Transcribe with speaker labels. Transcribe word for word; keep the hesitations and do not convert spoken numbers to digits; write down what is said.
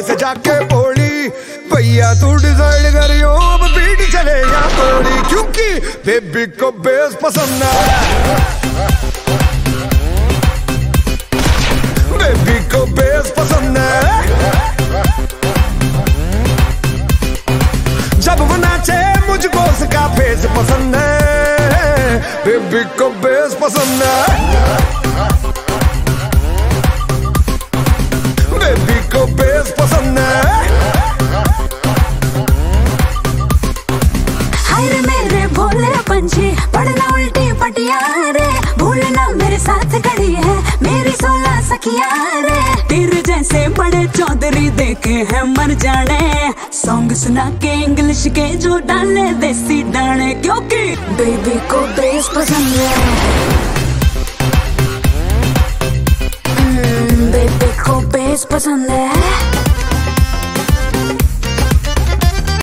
Speaker 1: Base जाके बोली भैया तू डिसाइड करियो अब बीट चले या तोड़ी, क्योंकि बेबी को बेस पसंद है, बेबी को बेस पसंद है। जब वो नाचे मुझको उसका बेस पसंद है, बेबी को बेस पसंद है, बेबी को बेस पसंद है।
Speaker 2: हाय रे मेरे भोले पंछी पढ़ना उल्टी पटिया रे, भूलना मेरे साथ खड़ी है मेरी सोलह सखिया रे। तेरे जैसे बड़े चौधरी देखे हैं मर जाने, सॉन्ग सुना के इंग्लिश के जो डाले देसी डाले, क्योंकि बेबी को बेस पसंद है, बेबी को बेस पसंद है।